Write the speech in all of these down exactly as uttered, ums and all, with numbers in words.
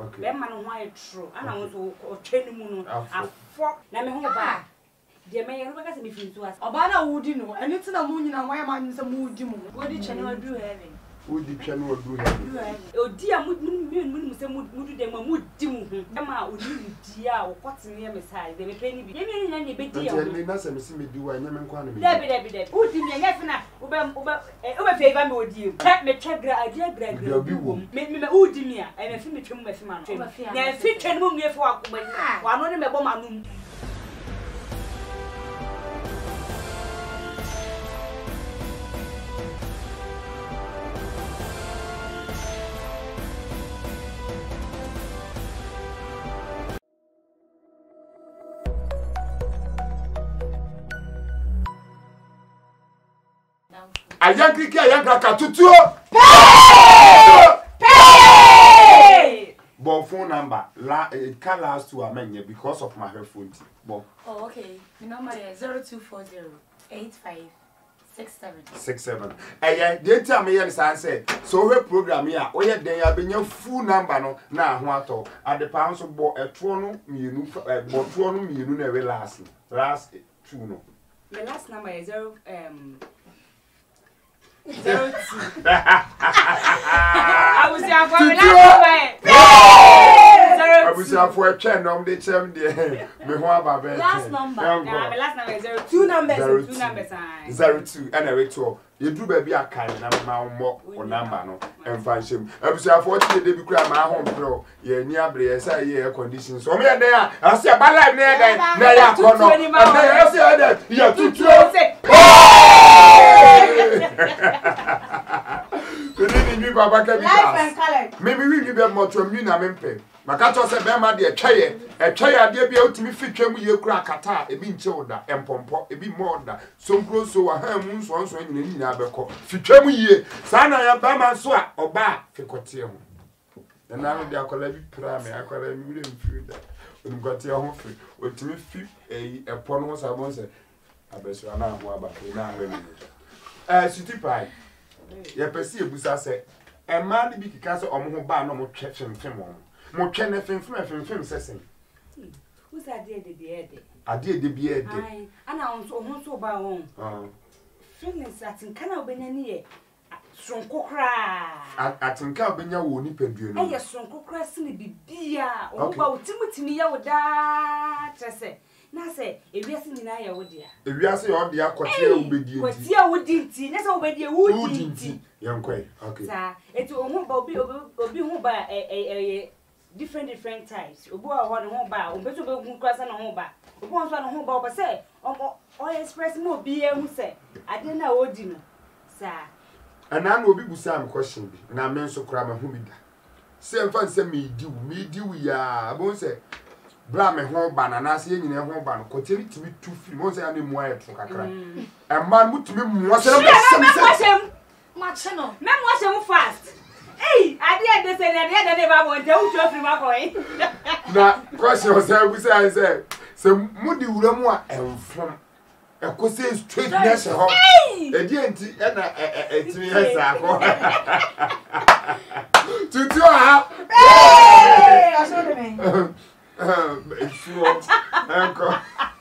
Be man no why true. Ana won so twani mu no afo na me ho ba. De me no beka se me fin to as. Oba na wudi no. Eni ti na mu nyina why man se mu wudi mu. Wodi twani wadu heaven. Wodi twani wadu heaven. Odi a mu mu mu se mu mu de ma mu di mu ho. E ma oni di a wo kotene ye me sai. De me pe ni bi. Ye me nya na be di ya. Enti na se me si me di wa nya me nkwa na me. Debi debi debi. Odi me nya fina. Wo be wo be wo be favor me odi. Pe me twa gra adia gra gra. Me me odi me a. E me fi me twem me fi ma no. Na fi twem mu me fo akoma ni. Wa no ne me bo ma no. Ayankiki ayankaka tutuo. Pay! Bon phone number la it can last to amenya because of my phone. Bon. Oh okay. My number is zero two four zero eight five six seven six seven. Eh dey tell me yen say so we program here o ye den ya benya full number no na ho ato ade pa so bo eto no mienu bo to no mienu na we last last two no. My last number is zero um Zero two. I was here for last number. I was here for a chain. No, they tell me me who have a last number. Yeah, my last number is zero two numbers. Zero two numbers. Zero two. And I wait to you do baby a kind of more or number no and function. I was here for the day because my home floor. Yeah, near Bray, say yeah conditions. So me there. I see a bad life near there. Now you come on. And I see that. Yeah, two two. Life and color. Maybe we give them more to me na mempe. Makato se be ma de twaye. E twaye ade bia otimi fitwam ye kura kata e bi nche oda empompo e bi moda. So nkro so wa ha mu nso nso nyina nyina abekọ. Fitwam ye. Sa na ya ba ma so a oba fikote ho. Na na de akola bi pra me akola mi wure mfiri da. Onu kote ho firi. Otimi fi e epo no so abon se abeso na ho aba na ha mi. Eh city pie. Ye pesi ebusa se e ma de bi kika se omo ho ba no mo twe fimfim o mo twe na fimfim fimfim sesen who said de de de ade de bi ede ai ana on so ho so ba won ah feelings atinka na obenya ni ye sonko kra atinka obenya wo ni paduo no eh sonko kra se ne bibia o ba otimutimi ya woda trese na se ewiase nyina ya wodia ewiase ya odia kote obedi nti kote wodi nti na se obedi wodi nti yankwe okay sa eti ohun ba obi obi hu ba eh different different types obi wa ho ne ho ba obeto be hu krasa na ho ba obi won so na ho ba o se o express mo obi e hu se ade na wodi no sa ana na obi busa am question bi na me nso kra ma hu bi da se mfa se me di wu me di wu ya abon se bra me ho ba na na se nyina ho ba no koteri timi tu fi mo se ya ne mu ayeto kakra e man mutimi mu se na me ma channel me mo se mu fast hey ade de se na ade de ba bo nte u tu fi ma ko yi na question se bu se se se mudi wura mu a enfom e ko se straight na se ho e di enti e na e timi hesa ko tutu ha hey aso de me eh sure enko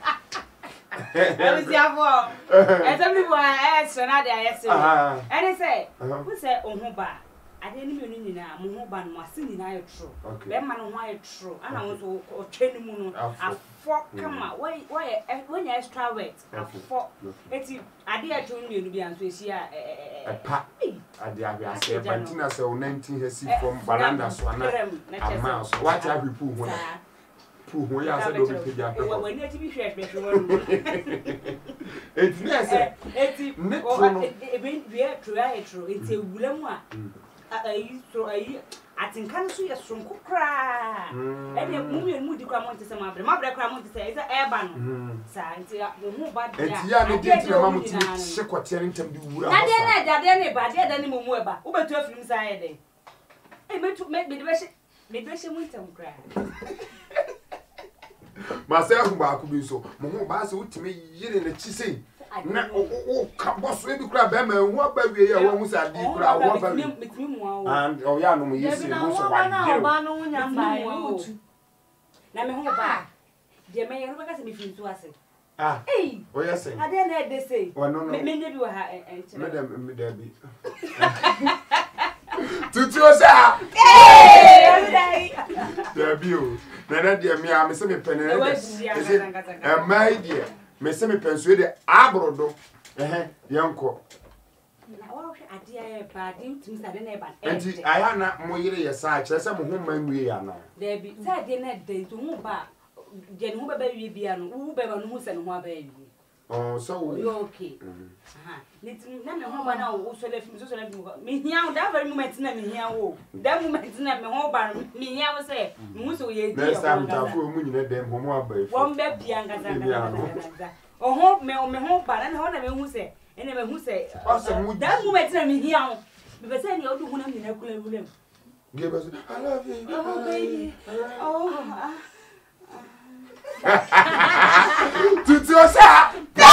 I was here for and some people are so na they are so and they say who say ohun ba ade ni me ni na mo ho ba no ase ni na ye true be ma no ho ye true ana won so o twani mu no afo kama why why when you extra wet afo eti ade ya tun mi no bi anso esi a eh pa ade abia se bantina se o nineteen hesi from baranda so ana ama so what have you put ho pu ho ya se do bi peja pe we ni eti bi hwe hwe hwe wonu eti na se eti o e be we true ya true eti ewula mu a ayi so ayi atinka no so ye sonko kra e de mu me mu di kwa mo ntese ma bre ma bre kra mo ntese e e ba no sa nti mo hu ba dia eti ya ne di ti ma mo ti se kwatere ntam di wura na de na da de ne ba de da ne mo mu e ba wo betu afirim sa ye de e betu me de be she me de she mu ntam kra ma se hu ba ku bi so mo hu ba se utime yire na chi sei na o ka boss we bi kura be ma hu aba wie ya wo hu sa di kura wo aba wi and o ya no mo yesi mo so wa na oba no nya mba na me ho ba de me yero baka se me fintu ase ah eh o ya se ade na e de say me me ne bi wa ha enche me dem me dem bi tutu o sa eh dai de bi o na na de me a me se me pene e mai de me se me penso de abrodo eh yanko na wa hwe ade aye ba din tumi sa de na e ba enti aya na mo yire ye sa kire se mo ho manwie ya na de bi sa de na de to hu ba je no ba ba wi bia no wu ba ba no hu se no ho ba wi oh so we okay aha ni na me ho ba na wo so le film so so le film me hia da very moment na me hia wo da moment na me ho ba me hia wo se me hu so ye di next time ta fo mu nyina dem ho mo aba ifu won be bia ngaza ngaza o ho me o me ho ba na ho na me hu se ene me hu se da moment na me hia wo me be se ni o du hu na me na kula wulem give us I love you oh baby oh tutu osa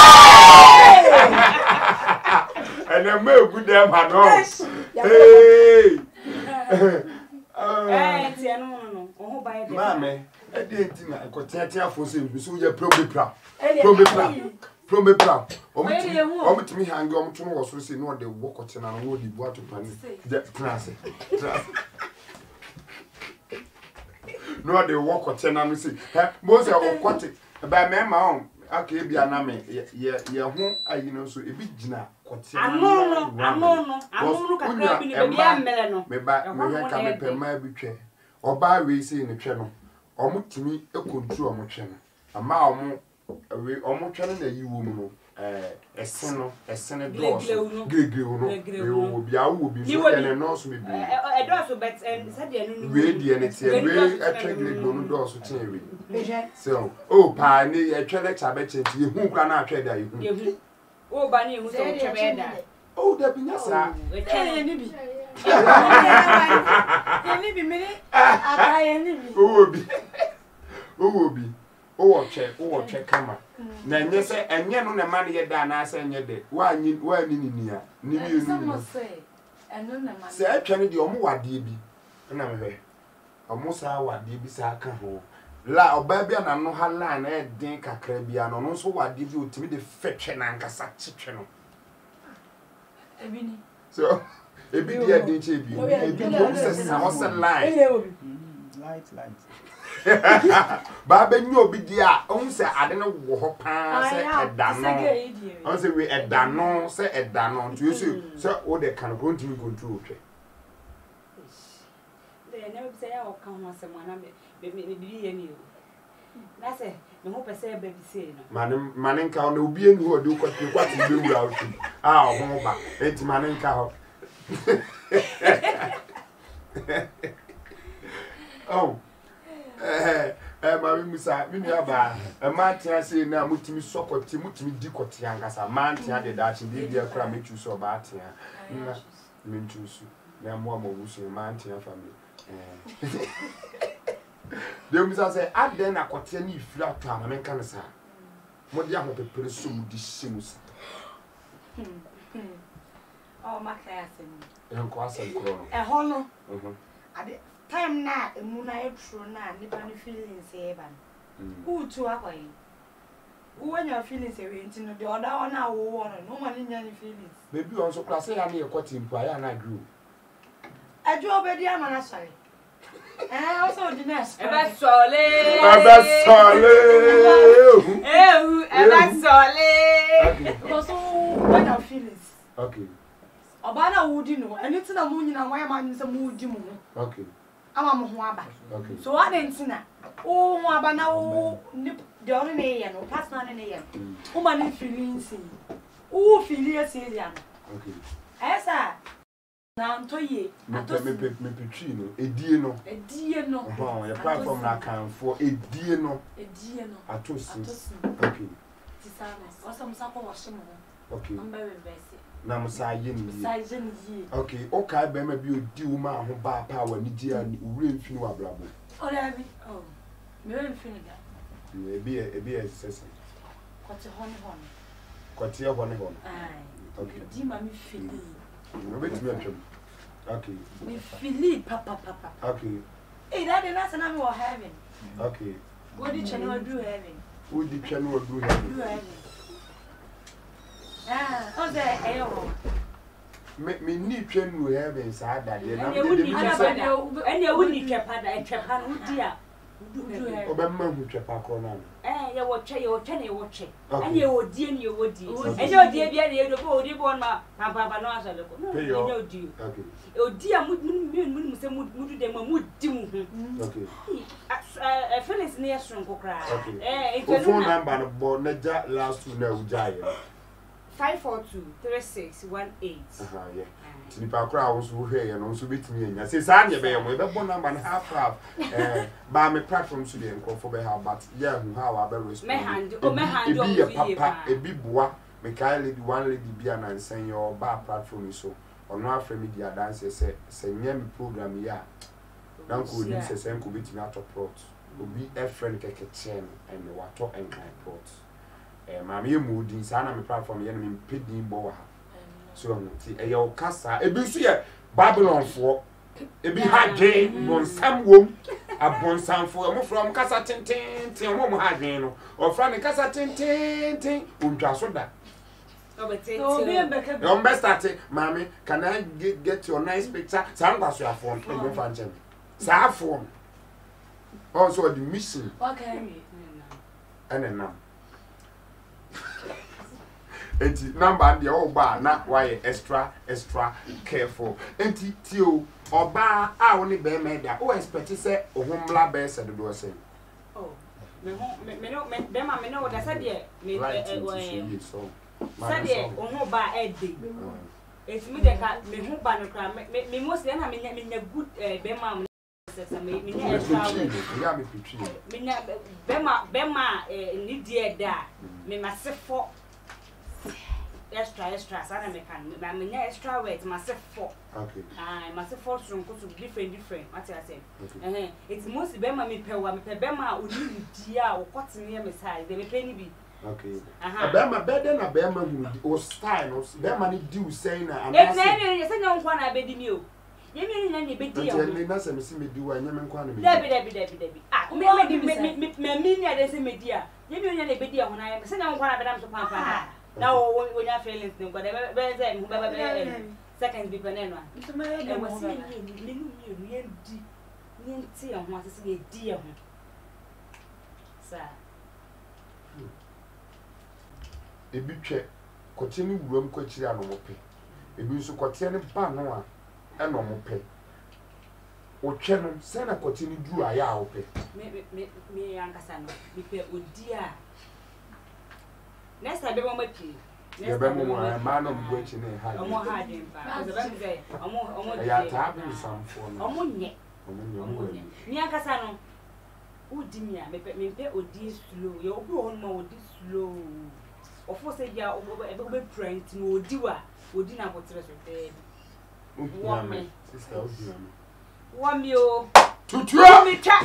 and I may good them had no hey eh ti no no no o ho ba e de mame e de ntina ko tiatia fo se bi so ye probepra probepra probepra o mti o mti mi hange o mtu no wo so se no de wo kotina no wo di bo atopani de trase trase no de wo kotina no se he mo se o kote ba me ma on aka bia na me ye ye ho ayi no so ebi gina kote ano no ano no ano no kakra bi ne bia mmele no me ba me hwe ka me pe ma bi twe oba we se ne twe no omutimi ekontu omutwe no ama omu we omutwe no na yi wo mu no eh esen no esen do so gregrew no we wo bia wo bi so ene no so be bi e do so bet said e no we die ne tie we atwe gregrew no do so tie we so oh pa ni e twe lecture be chenti ye hu kwa na atwe da ye hu ye hu o ba ni hu so twe be da oh da bi nya sa e ni bi ye ni bi me ata ye ni bi o bi o bi o wo che o wo che kama na nye se enye no na ma ne ye da na asa enye de wa anyi wa ani ni nia ni mi enu no se enu na ma se atwa ne de omo wade bi na me hwe omo sa wade bi sa aka ho la oba bia na no ha line na edin kakra bia no no so wade bi otimi de fetwe na nkasa chitwe no ebi ni so ebi dia din che bi ebi mo se sa ho se line light light ba be nyo obi dia on se ade no wo ho pa se eda no on se we eda no se eda no ntu yesu se wo de kan continue control twe de na be se ya o kan ho se mo na me me bi ye ni o na se me ho pese e ba bi se no mane mane nka na obi enu ho de ko twe kwati be wura o twe ah o ho ba enti mane nka ho oh eh eh ma mi musa mi nua ba e ma tia se na mutimi sokoti mutimi di koti angasa ma tia de da chi bi bia kra me chuso o ba tia na me chuso na mo mo wusu ma tia family eh de musa se aden na koti ni ifira to ama me kan sa mo dia ho pepere so mu di shimusa oh ma class ni en ko asem kro no e ho no mhm ade time na emu na etro na nipa no feelings e ba who to akwai who when your feelings e went no the other one na wo wo no ma nya ni feelings baby on so class ya na e kwati mpo ya na agree aju obedi ama na sorry eh also the next e ba sole e ba sole eh e ba sole okay because when your feelings okay oba na wudi no anything na mu nyina wan ma nyisa mu wudi mu okay ama mo ho aba okay so what entina o ho aba na o de ono na ye no personal na ye o ma ni feelings o feel see ya no okay esa na ntoye ato me me me petri no edie no edie no oh ya platform na kan for edie no edie no ato si atosi okay ti sana o so musa ko washe mo okay amba reverse na musa ye ni sai je ni yi okay o kai be ma bi odi wo ma ho ba pa wa ni dia ni ure mfini wa blabo o da bi oh me we mfini da e bi e bi e sese ko ti hon hon Kotia one hon. Okay. Di ma mi fili. No bet me atwam. Okay. Me fili papa papa. Okay. Eh, that is not na me heaven. Okay. What did you know do heaven? Who did you know do heaven? Do heaven. Ah, oh there eh oh. Me me ni twanu heaven sa da de na me de ene woni twepa da twepa no di a obemma hu twepa kro na eh ye wo twe ye wo twe ne wo twe ene ye wo die ne ye wo die ene o die bia ne ye do bo odi bo ma papa papa no aso le ko ene o die okay o die a mu mu mu se mu du de ma mu di mu hu okay eh Felix ne yeso nkokra eh o phone number no bo na ja last two na ujaye five four two three six one eight. Aha, yeah. Tini pa kra wo so hwe ye no so betimi enya. Se sa ne be ye mo e be bo number na half half. Eh, ba me platform so de nkofo be ha but yeah hu how I be respond. Me hand, o me hand o be papa, e bi boa. Me kai lady one lady bia na nsen your ba platform so. Ono afre media dance se se nya mi program ya. Dan ko ni se se nko betimi atop plot. Obi e friend keke chen and we wato en kai plot. Eh mama ye mudi sana me platform ye me pedi bo wa so nti e ye o kasa e bi so ye Babylon fo e bi hadwe bonsam wom abonsam fo mo from kasa tenten ten mo mo hadwe no o fra ne kasa tenten ten o ntwa so da o bete so be be o mbe start mama can I get, get your nice picture san kwa so afon e go fa nchem sa afon also the mission okay and nam enti number dey o ba na why extra extra careful enti ti o oba a woni be me da o expect say ohumla be se do say oh me ho me no me be ma me no da say dey me eh so say dey ohun ba e dey enti me dey ka me ho ba no kra me me most na me me good be ma me me nya extra ya me pitwi me nya be ma be ma ni dey da me masefo extra extra sana me can me me nya extra weight myself four okay ah myself four so nko so different different what I say eh it's most be ma me pe wa me pe be ma oni di a wo kotene me size de me pe ni bi okay aha be ma be de na be ma hu o style no be ma ni di u say na ana say e na ni say nya nkwa na be di mi o ye mi ni na ni be di ya o na say me si me di wa nya me nkwa na me debi debi debi debi ah me me me me me ni ade say me di a ye mi nya na be di ya ho na say nya nkwa na be dam so pam pam now when you feelings no but be say who be seconds be penenwa so me e was say ni ni ni ni di ni nti e ho asese ye di e ho sa e bi twe kote ni wuram kwachiri anomope e bi nso kote ni ba no a e no mope o twe no se na kote ni duru aya a ope me me me ankasa no me pe odi a next time be mo mapi next time mo ma no mbo echi na ha omo ha dem pa because be say omo omo ya ta bi samfo no omo nye omo nye omo nye ni akasa no udi mi a me pe me pe odi slow ye obi won ma odi slow ofo se dia obo e be print no odi wa odi na botre so te wo me sister odi na me wo mi o tutu mi cha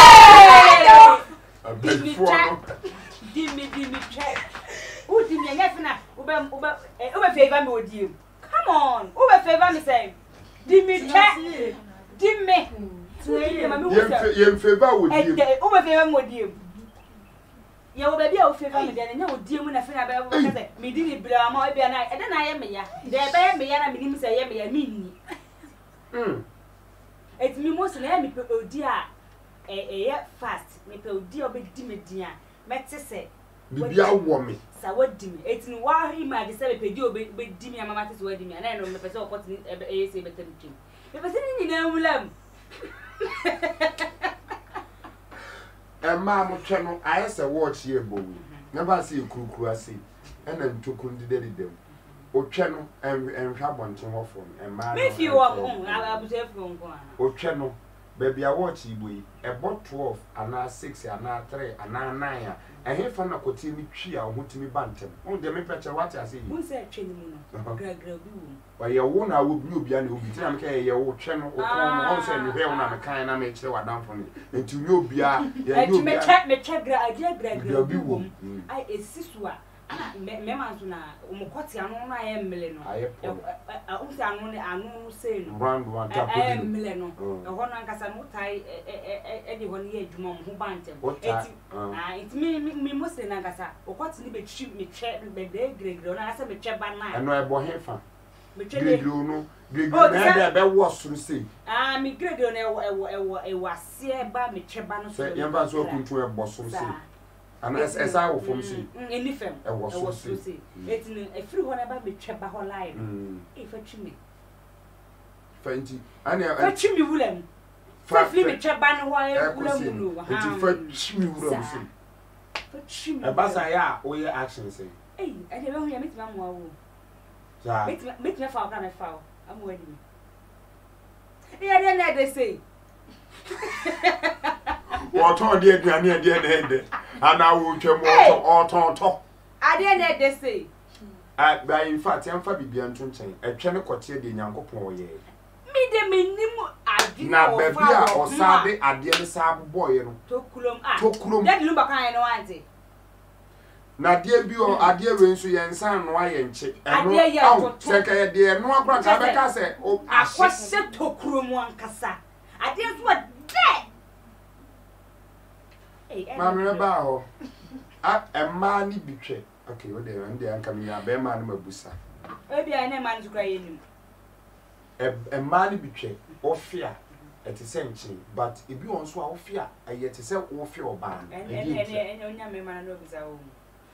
a big four di mi di mi cha udi mi nya fina ube ube ube favor me odi come on ube favor me say di mi cha di me yem favor odi ede ube favor me odi ye wo baby a wo favor me de nya odi mu na fina ba wo say me di ni bra ma bia na ede na ye me ya de be ye me ya na me ni say ye me ya me ni mm et mi mo se na me pe odi a e e fast me pe odi a obedi me dia mete se bibia wo me sa wadi me et ni wa hi ma de se me pe di obedi me mama te se wadi me na no me pe se opot ni e se betem tim me pe se ni na wulam e ma mo twe no aye se watch ye bo wi na ba se kurukuru ase e na ntokun de de dem o twe no en hwa bonche ho fo e ma me fi wo mo abuse fi nko ana o twe no baby a watch igbo yi e bo twelve ana six ana three ana nine a e he fa na koti mi twi a ho timi bantem o de me peche what ase yi mun se twe ni mu no gra gra bi wo wa ye wo na wo bi obi ana obi tina me ka ye wo twe no o ko o se ni hwe wo na me kan na me kire wa damfo ni enti ni obi a ye ni obi me check me check gra gra gra gra bi wo ai esisu a me man so na umukoti anu na ye mele no aye po o se anu ne anu say no round one tap eh mele no e ho na nkasa no tai e de ho ne adwuma mo ho bantem eti ah eti mi mi mo se na nkasa okoti ni be twi me twe be de gregre na asa me twe ba na eno e bo hefa me twe gregre no gregre na be wo suru sei ah mi gregre na e e e wase ba me twe ba no so ye ba so kuntu e bo suru sei and as as I will from see anything I was so see it's a free one about me trap a whole life if a chimney fancy and a chimney woolen for me trap ban while for chimney woolen for chimney a basaya or your action say eh I don't know meet my mom meet me foul can I foul I'm wedding yeah then they say what on the granny at the end and I will tell more or tonto. I didn't they say. By in fact, I'm Fabi Bianton, a channel cotier de Yanko ye. Me de minimum I did not baby or Saturday at the other side boy. Tokulum, Tokulum, that look kind of auntie. Now, dear Bio, I dear Winsu and San Wyan chick. I dear you, second dear, no one can say, oh, I was set Tokulum one cassa. I didn't what dead. Mamma Bao, a man betray. Okay, what they and they are coming a bear man mabusa. Maybe I never man to cry in him. A man betray or fear at the same thing, but if you want to fear, I yet to sell or fear or ban. And and young man knows our own.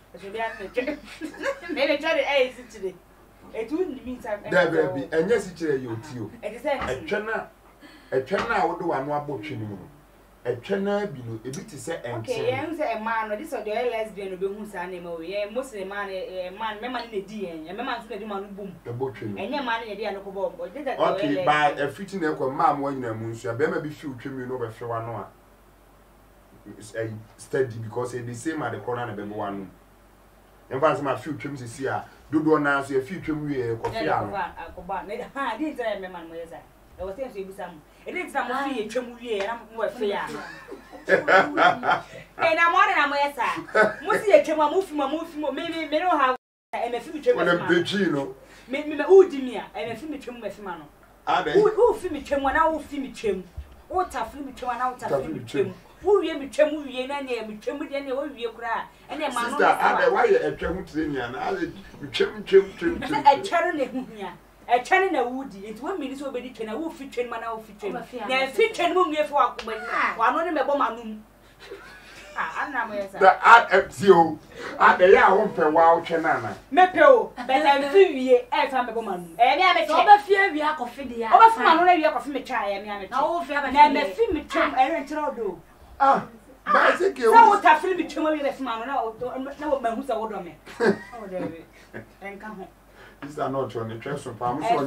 Maybe try to ace it today. It wouldn't mean something. There will be, and yes, it's a you too. It is a trainer, a trainer would do one more book. A trainer below a bit to say, okay, I say a man, or this or the lesbian will be who's animal. Yeah, most of the man, a man, man in the D N, and man to the man boom, the boat, and your man in the D N. Okay, by a fitting echo, ma'am, when you're moon, so I better be few trim you over for one hour. It's a steady because it's the same at the corner of the one. And once my few trims is here, do one now, so a few trim we are coffee. I didn't tell my man where I was saying to some. It is some free chemuye and I'm more fair. And I'm on a mesa. Mostly a chema move from a move from maybe they don't have a future. When a Pigino, maybe me Udimia and a film chum with Mano. Who film chum one hour film chum? Or tough film chum one out of film chum. Who you be chum, you and I be chum with any old you cry. And then my mother, why a chum to the end? I chum chum chum. A channel. A channel a woody, it won't be this over the channel, who fit train man out fit train. Now, fit train won't be for one on the bomb. I'm not the art at you. At the young home for wild chanana. Mepo, but I'm free, as I'm a woman. And I have a fear we are coffee. Oh, I'm not a coffee, me try, and I'm a film trim and do. Ah, bicycle. I would have filmed trim with a man. No, no, who's a wood on me. Oh, David, and come home. These are not on the trust of Palm. I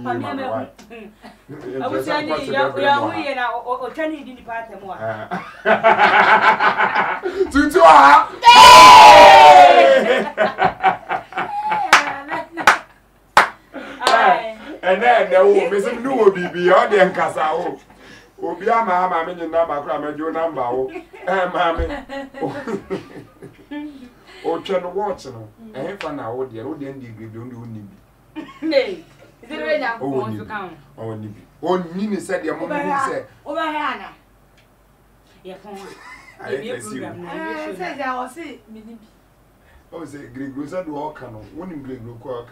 was saying, we are here now, or Chinese in the party more. Tutu, and then there will be some new beyond the Encasao. Obia, mamma, and number, grammar, your number, and mammy. Oh, Channel Watson, and for now, the old degree don't do need. Nay, is it right now? Oh, to come. Oh, Nibby. Oh, Nini said your mother said, over Hannah. Yes, I said, I will say, Minnie. Oh, say, Greek was at walk, one in Greek will walk.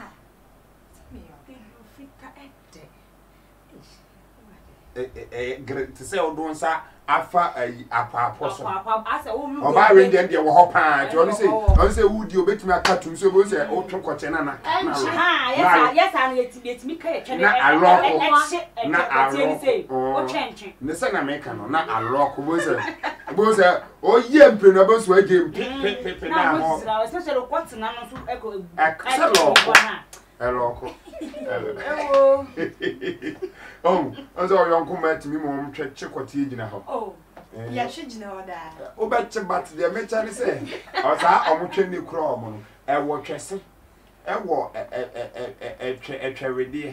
To say, oh, don't say. Afa a apostle. Oh, by Indian, they were hop. You say, I say, would you bet me a cartoon? So we say, oh, Chocochenana. Yes, yes, and it's me. Not a rock, not a say, oh, changing. The son American, not a rock. Was a was a oh, yeah, Pinabos were game. Now, especially what's an answer echo. A local. Oh, as all young come to me, mom, check what you know. Oh, yes, you know that. Oh, but the mention say, as I am watching the crom, a watch a war a charity.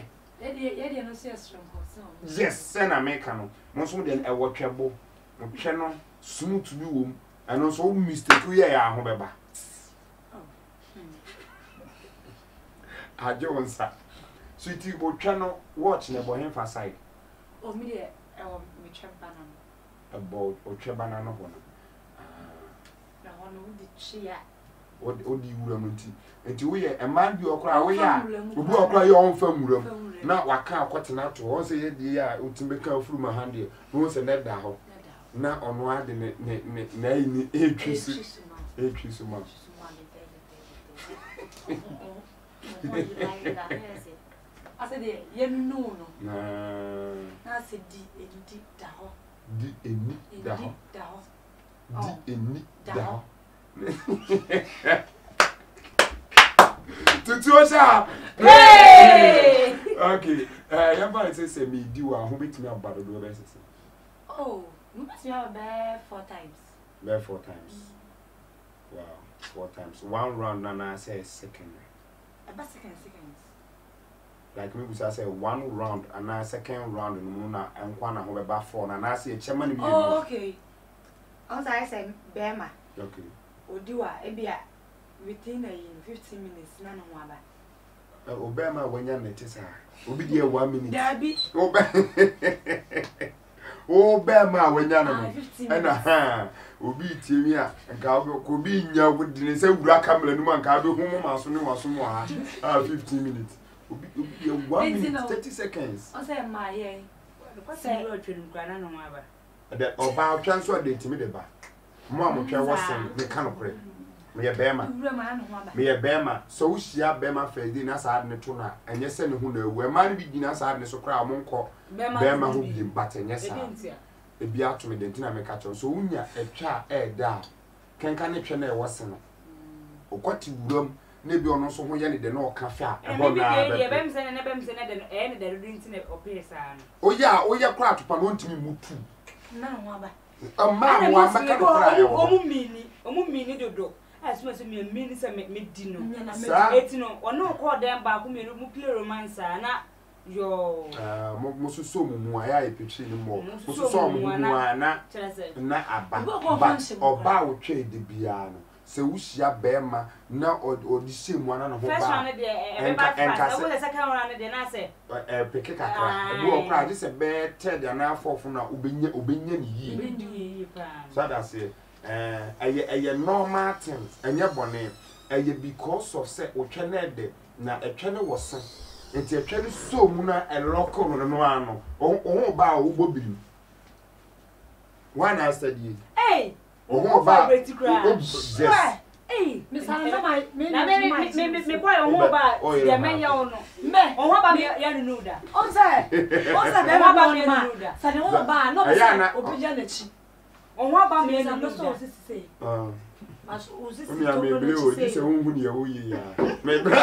Yes, send a mechanic, most than a watchable, channel, smooth to you, and also mistake we are, however. aje wonsa so iti bo twano watch na bo hemfa side o mi de e wo mi twa banana about o twa banana ho no na ho no di chia o di wura mu nti nti wo ye e man bi okra wo ya obi okra ye on fa muram na waka akotena to won se ye die ya otimbe ka furu ma hande won se na da ho na ono ade ne ne na ni etwisu etwisu ma I said, "You know, no." Na. I said, "Di eni da ho." Di eni da ho. Da ho. Di eni da ho. Tutu osha. Hey! Okay. Eh, yamba say say me di wa ho betimi abado do be sese. Oh, you must have been four times. Be four times. Wow, four times. One round and I say second. About second seconds. Like me say say one round and I second round no na enkwa na ho be ba four na na say chairman me. Oh, okay. Also I say Bema. Okay. Odiwa ebia within a fifteen minutes na no aba. Eh Obama wanya na tisa. Obi dey one minute. Dabi. Obama. Obama wanya na no. Na ha. Obi tiemi a nka ko bi nya wudi se wura kamera nu ma nka be hu ma so ne waso mo ha. Ah fifteen minutes. Obi obi one minute thirty seconds. O say ma ye. Say you twin nkwana no aba. The oba transfer dey timi de ba. Mo amotwa wosen ne ka no kore. Me ye bema. Me ye bema. So wo hia bema fedi na sa ade ne to na enye se ne hu na ewu. E ma ne bi gina sa ade ne so kora mo nko. Bema ho bi but enye sa. Ebi ato me de ntina me ka cho. So unya etwa e da. Kenka ne twe na e wose no. Okwati wuram na bi ono so ho ye ne de na o ka fa. E ho na be. E bem se ne bem se ne de e ne de do ntina o pe sa no. O ya o ya kora atopa no ntimi mutu. Na ho aba. Amma wa maka kora e wo. Omu mini, omu mini dodo. Asuma so me mini se me di no. Eti no, ono ko dem ba ko me mu play romance na yo. Ah, mo so so mu mu aya e petri ni mo. Mo so so mu mu na na aba. But oba wo twa de bia no. Se wo hia bema na odi shemu ana no ho ba. First one de e be ba fast. Wo the second one de na say. Eh peke kakra. E wo okra just be third na fourth na obenya obenya ni yi. Obenya yi pa. So that's it. Eh eye eye normal things. Enye bone. Eye because of say o twa na de na etwa ne wo se. Enti etwa ne so mu na eloko no no ano. O o ba o bobirim. One I said you. Hey. Oh, ba. Yes. Hey, Miss Hannah, my me me me me boy on ba. Ya me ya ono. Me. On ba me ya nu da. On say. On say be ba me nu da. Say on ba no be obi ja na chi. On ba me nu da. So sisi say. Ah. Mas o sisi to no chi. Me o dise hunhu ne wo yi ya. Me bra.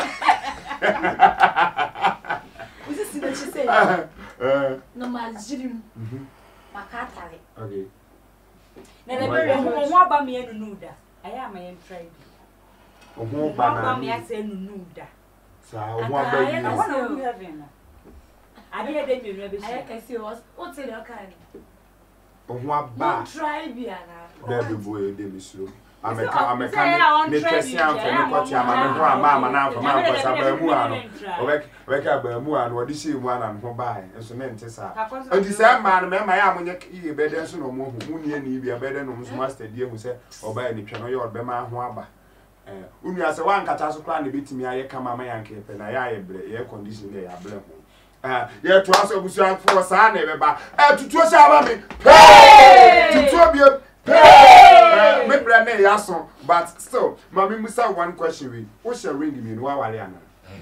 O sisi na chi say. Eh. No ma jirim. Mhm. Makatare. Okay. Na na be ho ba me nu da. Aya ma yen try. Oho ba na. Ba me ase nu da. Sa oho ba yi. I want to have him. Abi e de me nu be shi. Aya ka si o o te le ka ni. Oho ba. Try bia na. There be boy de me slow. Ameka ameka ne twese amfa ne kwati ama me ho ama ama na amfa ma kwasa ba mu ano. Obek obek ba mu ano odi shi mu ana ho ba e so ne nte sa. Odi sa ma no me ma ya amunye iye be de so no mo hu mu nie ni bia be de no so master die hu se oba ni twa no ye obe ma ho aba. Eh unu ase wan kata so kra na betimi aye kama ma yanke pe na ya ye bre ye condition dey ya bre ho. Ah ye to aso busu afo sa na be ba. Eh tutuo sha ba me. Tutuo bia. Hey! Me brand name yason, but still, mommy musa one question we. What's your ring me? Wa wale ana.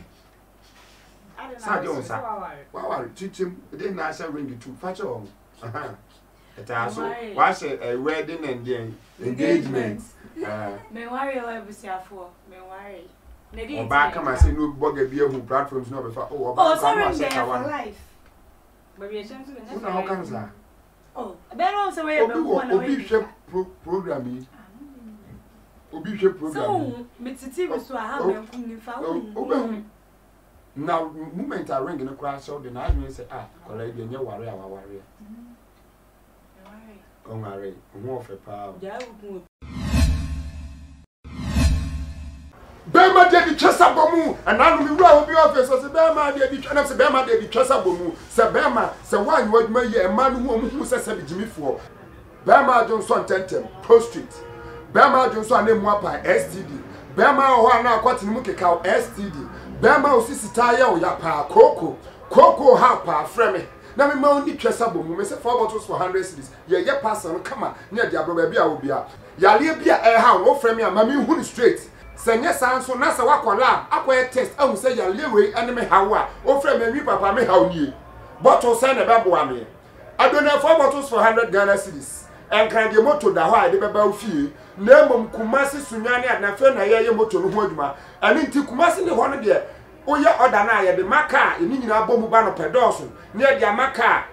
I don't know. Sa Jones. Wa wale chichim. Dey na sha ring too. Facho on. Aha. Eta so, wa she a wedding and then engagement. Uh, me worry o ebusiafo. Me worry. Na di. Oba come say no boga bi ehun platforms no be fa. Oh, oba come say ka one. Baby, e shem so be. Una how can say? Oh, ben on so we be one obi hwe program yi. Obi hwe program. So, me titi be so ha me nkum ni fa wo. Obi now moment I ring no crash so the na adwin say ah, kola bi enye ware a ware. Mhm. Ware. O ware, o ofe pa. Ja wo kun. Bema de de di twesa bomu ana no mi wura obi office so se be ma de di twesa se be ma de di twesa bomu se be ma se wan wadwuma ye e ma no hu omu se se bijimifo be ma Johnson tentem prostrate be ma Johnson anemu apa S T D be ma ho ana akwatene mu keka S T D be ma osisi ta ye o ya pa koko koko ha pa freme na me ma oni twesa bomu me se four bottles for one hundred cedis ye ye person kama na de abro ba bia obia yale bia e ha no frame a ma me hu straight senye sanso na se wakola akoye test ahu se yale we ene me hawa o frame mi papa me haw nie bottle say na bebo ame adona four bottles for one hundred Ghana cedis enkran de moto da ho a de beba ofie na mom kumasi sunwane na fe na ye ye moto no ho adwuma ani nti kumasi ne ho no de oye order na ye de maka eni nyina bomu ba no pedoso ne de maka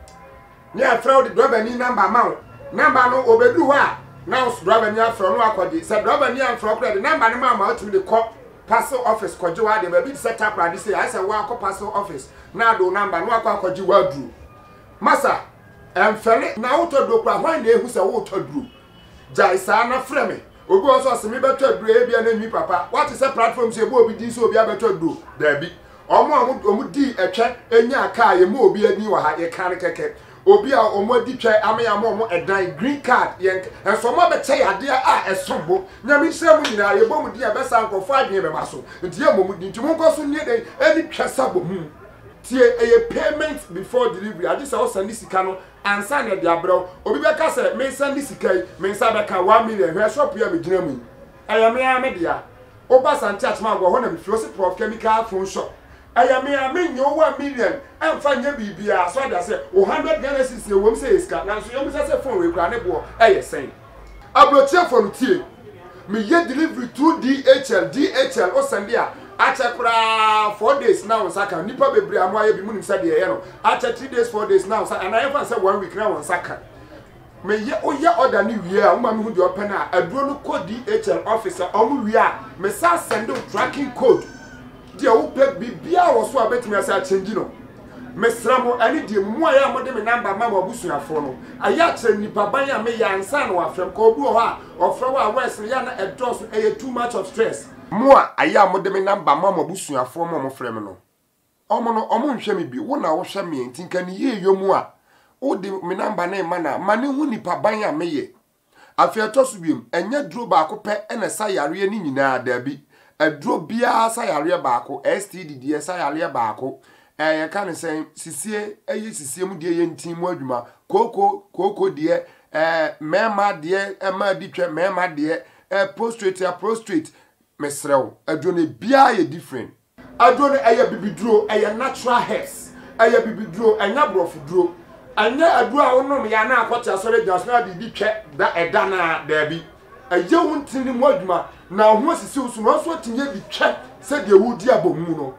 ne afra de driver ni number ma number no obedu ho a now driver ni afra no akodi se driver ni afra ko de number ni ma ma otimi de call parcel office kwaje wa de ba bi set up radi say I say wa call parcel office na do number no akwa kwaje wa dru masa emfele na auto do kwa hwan na ehu se wo to dru jai sa na frame obi oso asemi beto adru e bia na nwi papa what is a platform say bo obi di so obi abeto adru da bi omo omo di etwe enya aka ye mo obi ani wa ha ye kan keke obi a omo di twa ame ya mo edan green card yen enso mo be che ade a esombo nyame nsem nyina ye bom di e be san kofo adwen be baso nti ye mo di nti mo nkoso nie den ani twasa bo mu tie eye payment before delivery ade say o send sika no ansa na de abro obi be ka say me send sika me nsa be ka one million hwe shop ya me gina mu aya me ya me dia o ba san chat ma go ho na me fio se twiter.Chemikals phone shop aya me ya me nyo one million emfa nya bibia so da say one hundred Ghana cedis e wom say iska na so yom say phone we kra ne bo eye sen abrochie phone tie me ye delivery through D H L D H L o send dia acha kura four days now saka nipa bebre amoye bi munim say de ye no acha three days four days now and I even say one week now on saka me ye o ye order ni wie a uma me hu de open a aduro no code D H L officer omu wie a me sa send tracking code dia wo pe bibia wo so abetimi asa change no me sramo ani die mu aya mo de me number ma mo busuafo no aya kire nipa ban a me ya ansa no afrem ko obu ho a ofra wa west ya na edos e too much of stress mo aya mo de me number ma mo busuafo mo mo frem no omo no omo nhwe me bi wo na wo hwe me ntinka ni ye yomu a wo de me number na ma na ma ne hu nipa ban a me ye afi etosu biem enye duro ba ko pe ena sa yare ni nyina da bi aduro bia sa yare ba ko S T D D sa yare ba ko eh ya kan say sisie eyi sisie mu de ye ntin mu adwuma koko koko de eh mema de ema di twa mema de eh prostrate ya prostrate mesrew aduro ne bia ye different aduro ne aya bibiduro aya natural hairs aya bibiduro anya brofuduro anya aduro a wonom ya na akwata sore jasna de di twa da edana da bi aye wontin mu adwuma na ho sisi usu no so tinye di twa se de wudi abomu no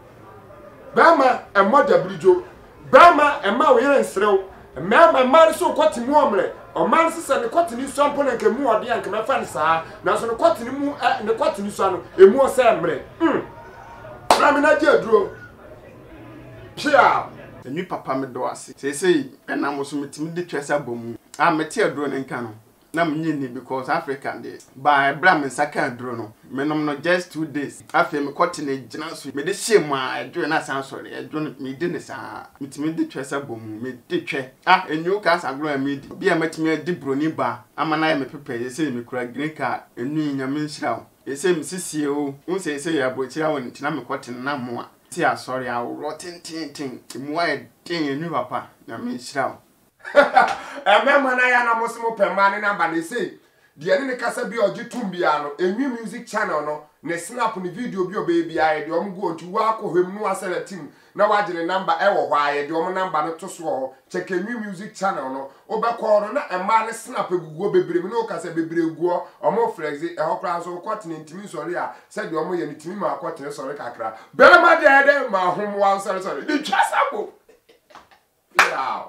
bama e moda brijo bama e ma wo yere nsrew mama mari so kwati mu omre o man sisa ne kwati ni so ampo na nke mu ode anke me fa nsa na so ne kwati ni mu ne kwati ni so ano emu o se mre mm rami na je duro pia eni papa me do ase sei sei na mo so metimi de twesa bomu a meti aduro ne nka no na mnye ni because African dey by bram nsaka aduro no menom no just two days after me kwati na gina so me de shame a aduro na san sori aduro me de ne sa metimi de twesa bomu me de twe ah enyu ka sa agro me di bia metimi de broni ba amana me pepe sei me kura green card enu nyame nhyira ese me sisie o unse ese ya bochira won tina me kwati na mo a ti asori a wo tintintin mu aye tin enu papa na me nhyira emema na ya na mosimo pemane na ba ne sei de ne kasa bi oji tumbia no Enwii music channel no ne snap ni video bi obebi aye de omgo ontu wa akohwem no asela team na wagire number e wo hwa aye de om number no to so check Enwii music channel no obekọ no na ema ne snap egugo bebre mi no kasa bebre eguo omo flex e hokra so kwatene ntimi sori a se de omo ye ntimi ma kwatene sori kakra be ma de de ma hom wan sori sori de twasabo yeah.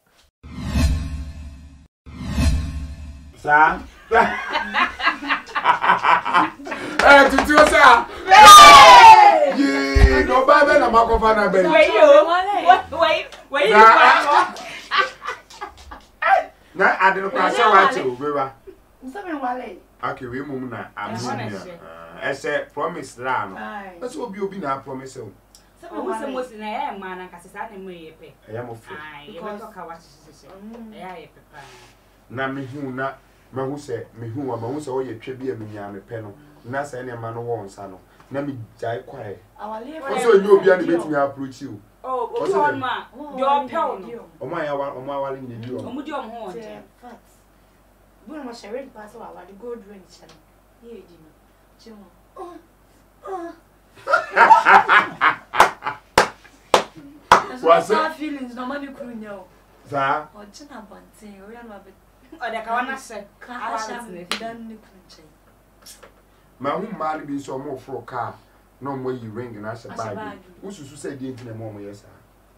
Sa eh tutu sa ye no ba be na makofa na be wait wait wait na ade no kwa se wa che obewa Msabe wale. Okay, we mum na amsia. Eh say promise la no. E say obi obi na promise o. Sabe wo se mo si na ya ma na nkase sa na mo ye pe. E ya mo fe. Ai, ye be to ka wa sisi. E ya ye pe pa. Na me hu na me hu se me hu wa me hu se o ye twa bi amenya me pe no. Na say na ma no wo nsa no. Na me jai kwae. Awale. O so nyi obi a na betimi approach you. Oh, o so on ma. Yo pe no. O ma ya wa o ma wale ni di o. O mu di o mo ho nje. Buna ma share the pass wa wale go do any channel. Ye di no. Chimo. Oh. Oh. What's that feelings no money kru nya o. Za. O china bontin, o ya no abe. O de ka wana se. Ka asha me dan ni kru nche. Ma hu ma ni bi so mo fro car. No mo yi ring na asha bag. Ususu say di enti na mo mo yes.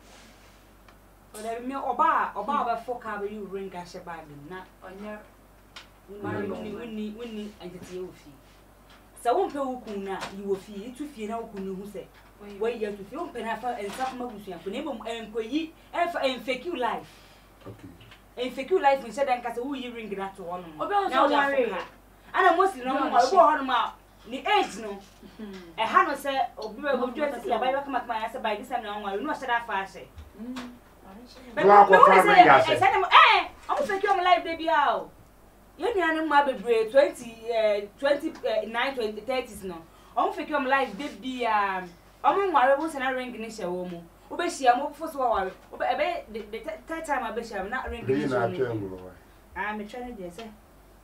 O de me oba oba ba fo car be you ring asha bag na Onya. Wuni wuni wuni entity ofi. Sa won pe wukun na yi wo fi itu fi na wukun ni hu se. Wai ya tu fi won pe na fa ensa kuma busu afo na ebom enkoyi enfa enfake you life. Okay. Enfake you life in said nka se wo yi ring na to wono. Obi on so worry. Ana mostly no mo wo ho ma ni age no. E ha no se obi ba go twenty ya ba ba kama kama ya se by this time na won no shada fa ase. Mm. But no one say I said eh, I'm fake your life dey bia o. You need an ma bebre twenty uh twenty nine twenty thirties no. I'm fake your life dey bia. I'm worry about na ring ni she wo mu. Wo be hia mo fo so worry. Wo be ebe the third time I be hia na ring ni she wo. Ah me try dey say.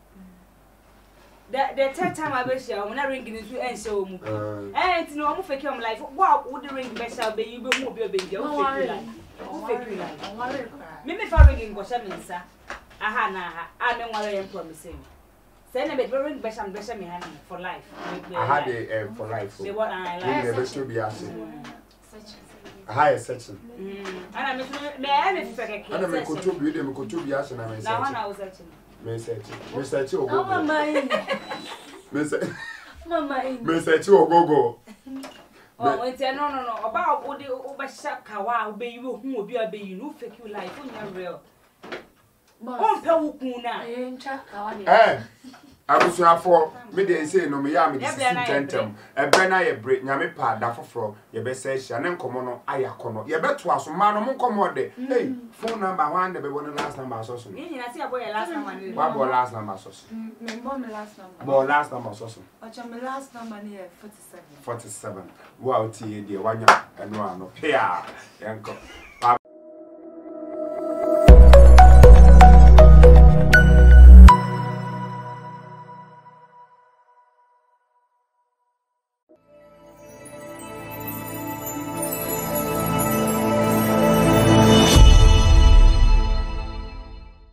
The the third time I be hia mo na ring ni so en she wo mu. Eh enti no I'm fake your life. Wo wo the ring be hia be you be mu obi obi dey. Wo fake your life. Wo fake your life. Me me fa ring go sha me nsa. Aha na aha. A me nware yem promise me. Say na be ring be sham be sham me ha for life. I had a for life. Me what I like. Never should be asking. Higher section. Mm. Ana me me e me feke. Ana me contribute dem contribute asking na me search. Na wana was searching. Me search. Me search ogogo. Mama in. Me search. Mama in. Me search ogogo. Oh, it's no no no. About odi oba shaka wa obe yi hu obi obe yi no fake you life. Onya real. On pe wukun na. Eh ncha ka wa ni. Eh. Abusuafo me dey say no me ya me dey tentem. Ebe na ye break nyame pa da foforo ye be say hia ne nkomo no ayakono. Ye beto aso ma no nkomo de. Hey, phone number one de be one last number so so. Yin na see aboy last number ni. Wa bo last number so so. Me bo me last number. Bo last number so so. Ocha me last number ni forty-seven. forty-seven. Wa o tie de wanya eno ano. Pia. Yanko.